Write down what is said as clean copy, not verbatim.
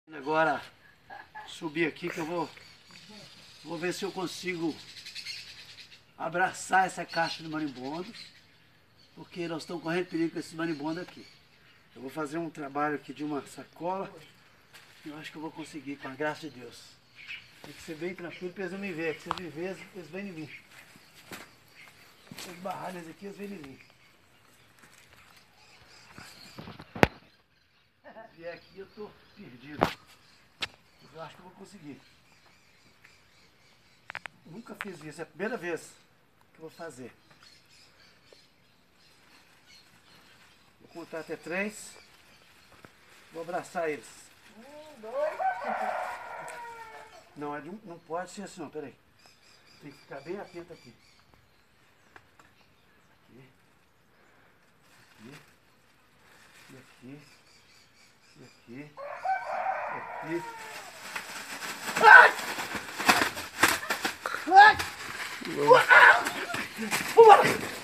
Agora subir aqui que eu vou ver se eu consigo abraçar essa caixa de marimbondo, porque nós estamos correndo perigo com esses marimbondos aqui. Eu vou fazer um trabalho aqui de uma sacola e eu acho que eu vou conseguir, com a graça de Deus. Tem que ser bem tranquilo para eles não me verem, que se eles me verem, eles vêm em mim. Se eles barrarem eles aqui, eles vêm em mim. Se vier aqui eu estou perdido. Mas eu acho que eu vou conseguir. Nunca fiz isso, é a primeira vez que eu vou fazer. Vou contar até 3. Vou abraçar eles. 1, 2. Não, não pode ser assim, não, peraí. Tem que ficar bem atento aqui. Aqui. E aqui. E aqui. Ai! Ai! Vambora!